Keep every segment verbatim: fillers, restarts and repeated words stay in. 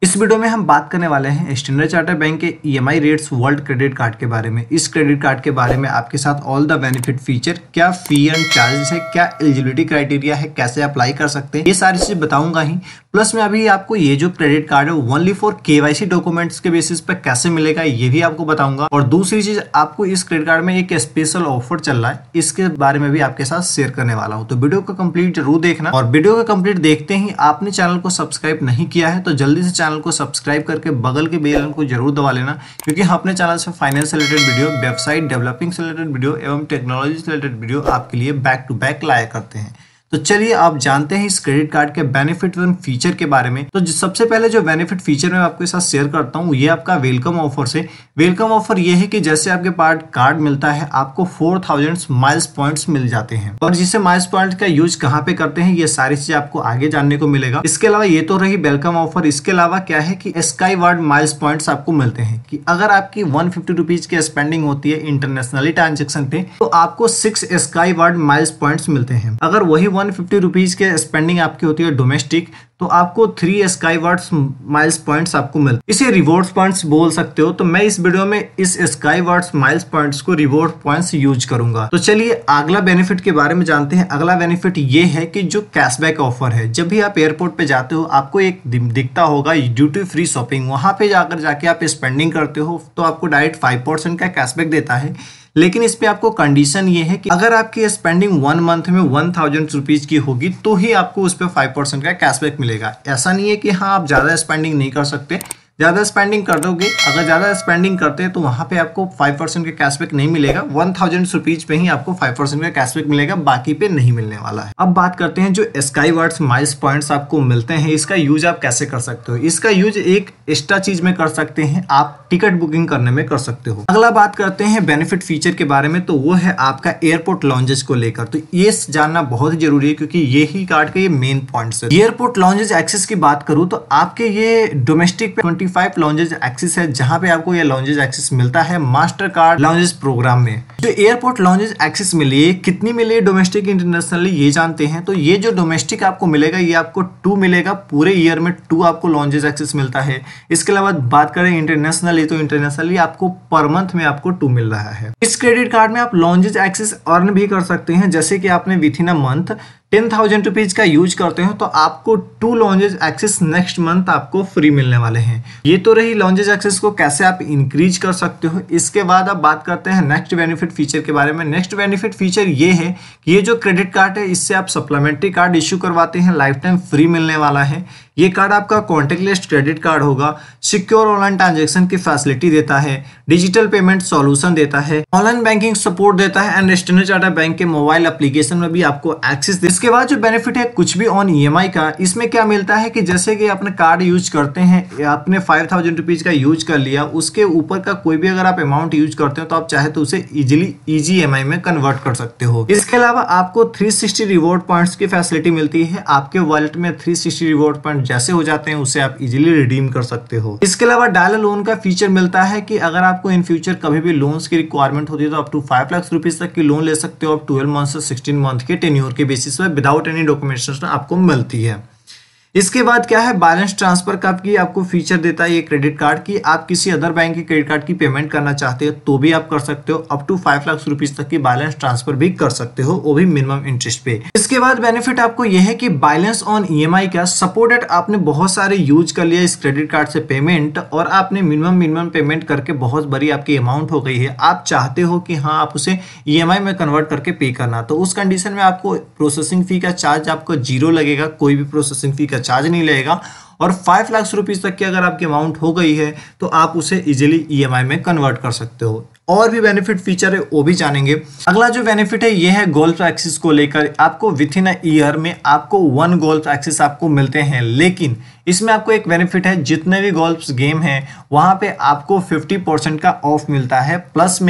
इस वीडियो में हम बात करने वाले हैं स्टैंडर्ड चार्टर्ड बैंक के EMI rates world credit card के बारे में। इस क्रेडिट कार्ड के बारे में आपके साथ ऑल द बेनिफिट फीचर, क्या फी एंड चार्जेस है, क्या एलिजिबिलिटी क्राइटेरिया है, कैसे अप्लाई कर सकते हैं, ये सारी चीजें बताऊंगा ही। प्लस में अभी आपको ये जो क्रेडिट कार्ड है ओनली फॉर केवाईसी डॉक्यूमेंट्स के बेसिस पर कैसे मिलेगा ये भी आपको बताऊंगा। और दूसरी चीज, आपको इस क्रेडिट कार्ड में एक स्पेशल ऑफर चल रहा है, इसके बारे में भी आपके साथ शेयर करने वाला हूँ। तो वीडियो को कंप्लीट जरूर देखना, और वीडियो को कंप्लीट देखते ही आपने चैनल को सब्सक्राइब नहीं किया है तो जल्दी से चैनल को सब्सक्राइब करके बगल के बेल आइकन को जरूर दबा लेना, क्योंकि हम अपने चैनल से फाइनेंस से रिलेटेड वीडियो, वेबसाइट डेवलपिंग से रिलेटेड वीडियो एवं टेक्नोलॉजी से रिलेटेड वीडियो आपके लिए बैक टू बैक लाया करते हैं। तो चलिए आप जानते हैं इस क्रेडिट कार्ड के बेनिफिट एंड फीचर के बारे में। तो सबसे पहले जो बेनिफिट फीचर मैं आपके साथ शेयर करता हूँ ये आपका वेलकम ऑफर से। वेलकम ऑफर ये है कि जैसे आपके पास कार्ड मिलता है आपको फोर थाउजेंड माइल्स पॉइंट्स मिल जाते हैं, और जिससे माइल्स पॉइंट का यूज कहाँ पे करते हैं ये सारी चीजें आपको आगे जानने को मिलेगा। इसके अलावा ये तो रही वेलकम ऑफर, इसके अलावा क्या है कि स्काई वार्ड माइल्स पॉइंट्स आपको मिलते हैं कि अगर आपकी वन फिफ्टी रुपीज की स्पेंडिंग होती है इंटरनेशनली ट्रांजेक्शन पे तो आपको six Skyward miles points मिलते हैं। अगर वही वन फिफ्टी रुपीज के स्पेंडिंग आपकी होती है डोमेस्टिक तो आपको three Skywards miles points आपको मिलते हैं। इसे रिवॉर्ड्स पॉइंट्स बोल सकते हो। तो मैं इस वीडियो में इस स्काई वार्ड्स माइल्स पॉइंट्स को रिवॉर्ड पॉइंट्स यूज करूंगा। तो चलिए अगला बेनिफिट के बारे में जानते हैं। अगला बेनिफिट ये है कि जो कैशबैक ऑफर है, जब भी आप एयरपोर्ट पे जाते हो आपको एक दिखता होगा ड्यूटी फ्री शॉपिंग, वहां पे जाकर जाके आप स्पेंडिंग करते हो तो आपको डायरेक्ट फाइव परसेंट का कैशबैक देता है। लेकिन इस पे आपको कंडीशन ये है कि अगर आपकी स्पेंडिंग वन मंथ में वन थाउजेंड रुपीज की होगी तो ही आपको उस पर फाइव परसेंट का कैशबैक मिलेगा। ऐसा नहीं है कि हाँ आप ज्यादा स्पेंडिंग नहीं कर सकते, ज्यादा स्पेंडिंग कर दोगे, अगर ज्यादा स्पेंडिंग करते हैं तो वहां पे आपको फाइव परसेंट का कैशबैक नहीं मिलेगा। वन थाउजेंड रुपीज पे ही आपको फाइव परसेंट का कैशबैक मिलेगा, बाकी पे नहीं मिलने वाला है। अब बात करते हैं जो स्काई वार्ड्स माइल्स पॉइंट्स आपको मिलते हैं, इसका यूज आप कैसे कर सकते हो। इसका यूज एक एक्स्ट्रा चीज में कर सकते हैं, आप टिकट बुकिंग करने में कर सकते हो। अगला बात करते हैं बेनिफिट फीचर के बारे में, तो वो है आपका एयरपोर्ट लॉन्जेस को लेकर। तो ये जानना बहुत जरूरी है क्योंकि ये ही कार्ड के ये मेन पॉइंट्स है। एयरपोर्ट लॉन्जेस एक्सेस की बात करूं तो आपके ये डोमेस्टिक पे ट्वेंटी फाइव लॉन्जेस एक्सेस है, जहां पे आपको ये लॉन्जेस एक्सेस मिलता है मास्टर कार्ड लॉन्जेस प्रोग्राम में। जो एयरपोर्ट लॉन्जेस एक्सेस मिली है, कितनी मिली है डोमेस्टिक इंटरनेशनली ये जानते हैं। तो ये जो डोमेस्टिक आपको मिलेगा ये आपको टू मिलेगा, पूरे ईयर में टू आपको लॉन्जेस एक्सेस मिलता है। इसके अलावा बात करें इंटरनेशनली तो इंटरनेशनली आपको पर मंथ में आपको टू मिल रहा है। इस क्रेडिट कार्ड में आप लॉन्जेस एक्सेस अर्न भी कर सकते हैं, जैसे कि आपने within a month ten thousand rupees का यूज करते हो तो आपको two lounges access next month आपको फ्री मिलने वाले हैं। ये तो रही लॉन्जेस एक्सेस को कैसे आप इंक्रीज कर सकते हो। इसके बाद आप बात करते हैं नेक्स्ट बेनिफिट फीचर के बारे में। नेक्स्ट बेनिफिट फीचर ये है कि ये जो क्रेडिट कार्ड है इससे आप सप्लीमेंट्री कार्ड इश्यू करवाते हैं, लाइफ टाइम फ्री मिलने वाला है। ये कार्ड आपका कॉन्टेक्टलेस क्रेडिट कार्ड होगा, सिक्योर ऑनलाइन ट्रांजेक्शन की फैसिलिटी देता है, डिजिटल पेमेंट सॉल्यूशन देता है, ऑनलाइन बैंकिंग सपोर्ट देता है एंड स्टैंडर्ड चार्टर्ड बैंक के मोबाइल एप्लीकेशन में भी आपको एक्सेस दे। इसके बाद जो बेनिफिट है कुछ भी ऑन ईएमआई का, इसमें क्या मिलता है कि जैसे कि अपने कार्ड यूज करते हैं, आपने फाइव थाउजेंड रुपीज का यूज कर लिया, उसके ऊपर का कोई भी अगर आप अमाउंट यूज करते हो तो आप चाहे तो उसे इजिली इजी ईएमआई में कन्वर्ट कर सकते हो। इसके अलावा आपको थ्री सिक्सटी रिवॉर्ड पॉइंट्स की फैसिलिटी मिलती है। आपके वॉलेट में थ्री सिक्सटी रिवॉर्ड पॉइंट जैसे हो जाते हैं उसे आप इजीली रिडीम कर सकते हो। इसके अलावा डायल लोन का फीचर मिलता है कि अगर आपको इन फ्यूचर कभी भी लोन्स की रिक्वायरमेंट होती है तो up to five lakh rupees तक की लोन ले सकते हो, आप ट्वेल्व मंथ से सिक्सटीन मंथ के टेन्योर के बेसिस पे विदाउट एनी डॉक्यूमेंटेशन आपको मिलती है। इसके बाद क्या है, बैलेंस ट्रांसफर का भी आपको फीचर देता है ये क्रेडिट कार्ड की। आप किसी अदर बैंक के क्रेडिट कार्ड की पेमेंट करना चाहते हो तो भी आप कर सकते हो, up to five lakh rupees तक की बैलेंस ट्रांसफर भी कर सकते हो, वो भी मिनिमम इंटरेस्ट पे। इसके बाद बेनिफिट आपको यह है कि बैलेंस ऑन ईएमआई का सपोर्टेड, आपने बहुत सारे यूज कर लिया इस क्रेडिट कार्ड से पेमेंट और आपने मिनिमम मिनिमम पेमेंट करके बहुत बड़ी आपकी अमाउंट हो गई है, आप चाहते हो कि हाँ आप उसे ईएमआई में कन्वर्ट करके पे करना, तो उस कंडीशन में आपको प्रोसेसिंग फी का चार्ज आपको जीरो लगेगा, कोई भी प्रोसेसिंग फी का चार्ज नहीं लगेगा। और फाइव लाख रुपीज तक की अगर आपकी अमाउंट हो गई है तो आप उसे इजीली ईएमआई में कन्वर्ट कर सकते हो। और भी बेनिफिट फीचर है वो भी जानेंगे। अगला जो बेनिफिट है ये है गोल्फ एक्सेस को लेकर। आपको विथ इन अ ईयर में आपको वन गोल्फ एक्सेस आपको मिलते हैं, लेकिन इसमें आपको एक बेनिफिट है, जितने भी गोल्फ गेम हैं वहां पे आपको फिफ्टी परसेंट का ऑफ मिलता है, प्लस में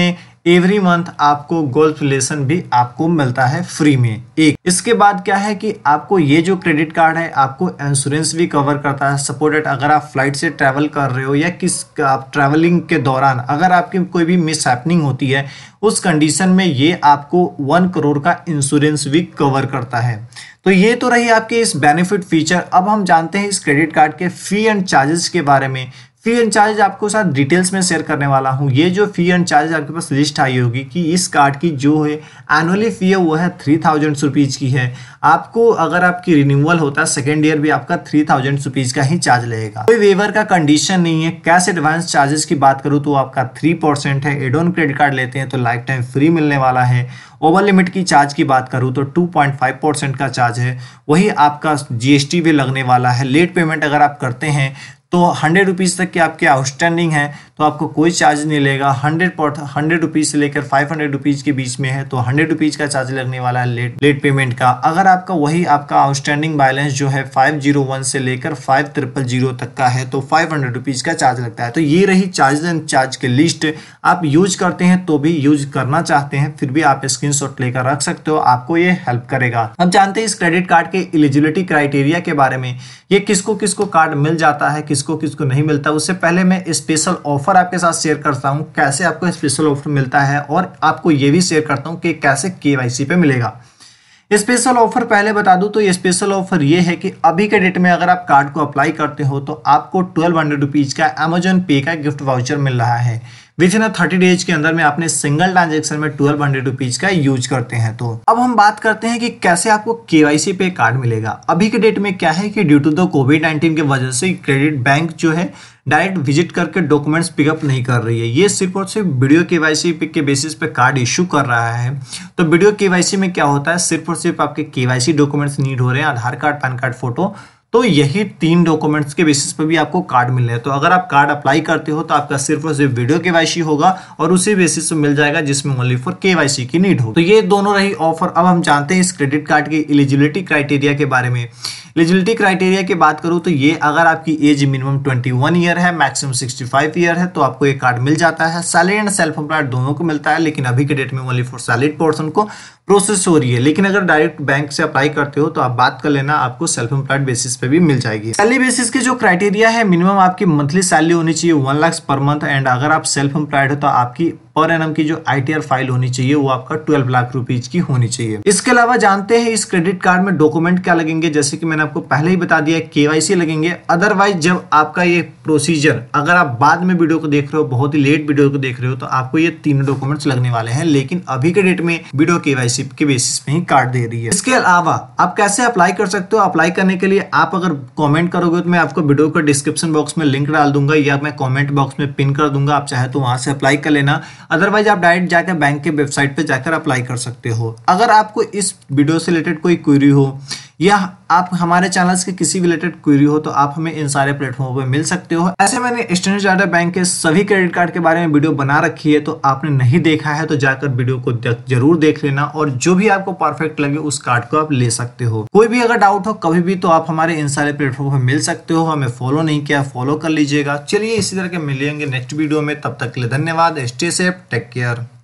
एवरी मंथ आपको गोल्फ लेसन भी आपको मिलता है फ्री में। एक इसके बाद क्या है कि आपको ये जो क्रेडिट कार्ड है आपको इंश्योरेंस भी कवर करता है। सपोर्टेड अगर आप फ्लाइट से ट्रैवल कर रहे हो या किस आप ट्रैवलिंग के दौरान अगर आपकी कोई भी मिस हैपनिंग होती है उस कंडीशन में ये आपको वन करोड़ का इंश्योरेंस भी कवर करता है। तो ये तो रही आपके इस बेनिफिट फीचर। अब हम जानते हैं इस क्रेडिट कार्ड के फी एंड चार्जेस के बारे में। फी एंड चार्ज आपको साथ डिटेल्स में शेयर करने वाला हूँ। ये जो फी एंड चार्ज आपके पास लिस्ट आई होगी कि इस कार्ड की जो है एनुअली फी है वो है थ्री थाउजेंड रुपीज़ की है। आपको अगर आपकी रिन्यूअल होता है सेकेंड ईयर भी आपका थ्री थाउजेंड रुपीज़ का ही चार्ज लगेगा। कोई वेवर का कंडीशन नहीं है। कैश एडवांस चार्जेस की बात करूँ तो आपका थ्री परसेंट है। एड ऑन क्रेडिट कार्ड लेते हैं तो लाइफ टाइम फ्री मिलने वाला है। ओवर लिमिट की चार्ज की बात करूँ तो टू पॉइंट फाइव परसेंट का चार्ज है। वही आपका जीएसटी भी लगने वाला है। लेट पेमेंट अगर आप करते हैं तो हंड्रेड रुपीज़ तक के आपके आउटस्टैंडिंग है तो आपको कोई चार्ज नहीं लगेगा। हंड्रेड पर हंड्रेड रुपीज़ से लेकर फाइव हंड्रेड रुपीज़ के बीच में है तो हंड्रेड रुपीज़ का चार्ज लगने वाला है लेट लेट पेमेंट का। अगर आपका वही आपका आउटस्टैंडिंग बैलेंस जो है फाइव जीरो वन से लेकर फाइव ट्रिपल जीरो तक का है तो फाइव हंड्रेड रुपीज़ का चार्ज लगता है। तो ये रही चार्ज एंड चार्ज की लिस्ट। आप यूज करते हैं तो भी यूज करना चाहते हैं फिर भी आप स्क्रीन शॉट लेकर रख सकते हो, आपको ये हेल्प करेगा। हम जानते हैं इस क्रेडिट कार्ड के एलिजिबिलिटी क्राइटेरिया के बारे में। ये किसको किसको कार्ड मिल जाता है किसको किसको नहीं मिलता। उससे पहले मैं स्पेशल ऑफर आपके साथ शेयर करता हूं कैसे आपको स्पेशल ऑफर मिलता है और आपको ये भी शेयर करता हूं कि कैसे केवाईसी पे मिलेगा। स्पेशल ऑफर पहले बता दूं तो ये स्पेशल ऑफर ये है कि अभी के डेट में अगर आप कार्ड को अप्लाई करते हो तो आपको ट्वेल्व हंड्रेड रुपीज का अमेजॉन पे का गिफ्ट वाउचर मिल रहा है। विद इन थर्टी डेज के अंदर में आपने सिंगल ट्रांजेक्शन में ट्वेल्व हंड्रेड रुपीज का यूज करते हैं। तो अब हम बात करते हैं कि कैसे आपको केवाईसी पे कार्ड मिलेगा। अभी के डेट में क्या है कि due to the Covid nineteen की वजह से क्रेडिट बैंक जो है डायरेक्ट विजिट करके डॉक्यूमेंट्स पिकअप नहीं कर रही है। ये सिर्फ और सिर्फ वीडियो केवाईसी के बेसिस पे कार्ड इशू कर रहा है। तो वीडियो केवाईसी में क्या होता है सिर्फ और सिर्फ आपके केवाईसी डॉक्यूमेंट्स नीड हो रहे हैं, Aadhaar card, PAN card, photo. तो यही तीन डॉक्यूमेंट्स के बेसिस पर भी आपको कार्ड मिल रहा है। तो अगर आप कार्ड अप्लाई करते हो तो आपका सिर्फ और सिर्फ वीडियो केवाईसी होगा और उसी बेसिस पे मिल जाएगा जिसमें ओनली फॉर केवाईसी की नीड हो। तो ये दोनों रही ऑफर। अब हम जानते हैं इस क्रेडिट कार्ड की एलिजिबिलिटी क्राइटेरिया के बारे में। एलिजिबिलिटी क्राइटेरिया की बात करूं तो ये अगर आपकी age minimum twenty one year है, मैक्सिमम सिक्सटी फाइव ईयर है तो आपको ये कार्ड मिल जाता है। सैलरी एंड सेल्फ एम्प्लॉयड दोनों को मिलता है लेकिन अभी के डेट में ओनली फॉर सैलरीड पर्सन को प्रोसेस हो रही है। लेकिन अगर डायरेक्ट बैंक से अप्लाई करते हो तो आप बात कर लेना, आपको सेल्फ एम्प्लॉयड बेसिस पे भी मिल जाएगी। सैलरी बेसिस के जो क्राइटेरिया है मिनिमम आपकी मंथली सैलरी होनी चाहिए one lakh per month and अगर आप सेल्फ एम्प्लॉयड हो तो आपकी पर एनम की जो आईटीआर फाइल होनी चाहिए वो आपका ट्वेल्व लाख रुपीज की होनी चाहिए। इसके अलावा जानते हैं इस क्रेडिट कार्ड में डॉक्यूमेंट क्या लगेंगे। जैसे कि मैंने आपको पहले ही बता दिया केवाईसी लगेंगे। अदरवाइज जब आपका ये प्रोसीजर अगर आप बाद में वीडियो को देख रहे हो, बहुत ही लेट वीडियो को देख रहे हो तो आपको ये तीनों डॉक्यूमेंट्स लगने वाले हैं। लेकिन अभी के डेट में वीडियो केवाईसी के बेसिस पे ही कार्ड दे रही है। इसके अलावा आप कैसे अप्लाई कर सकते हो। अप्लाई करने के लिए आप अगर कॉमेंट करोगे तो मैं आपको वीडियो का डिस्क्रिप्शन बॉक्स में लिंक डाल दूंगा या मैं कॉमेंट बॉक्स में पिन कर दूंगा। आप चाहे तो वहां से अप्लाई कर लेना। अदरवाइज आप डायरेक्ट जाकर बैंक के वेबसाइट पे जाकर अप्लाई कर सकते हो। अगर आपको इस वीडियो से रिलेटेड कोई क्वेरी हो या आप हमारे चैनल्स के किसी भी रिलेटेड क्वेरी हो तो आप हमें इन सारे प्लेटफॉर्म पे मिल सकते हो। ऐसे मैंने स्टैंडर्ड चार्टर्ड बैंक के सभी क्रेडिट कार्ड के बारे में वीडियो बना रखी है तो आपने नहीं देखा है तो जाकर वीडियो को जरूर देख लेना और जो भी आपको परफेक्ट लगे उस कार्ड को आप ले सकते हो। कोई भी अगर डाउट हो कभी भी तो आप हमारे इन सारे प्लेटफॉर्म पे मिल सकते हो। हमें फॉलो नहीं किया, फॉलो कर लीजिएगा। चलिए इसी तरह के मिलेंगे नेक्स्ट वीडियो में, तब तक के लिए धन्यवाद। Stay safe, take care.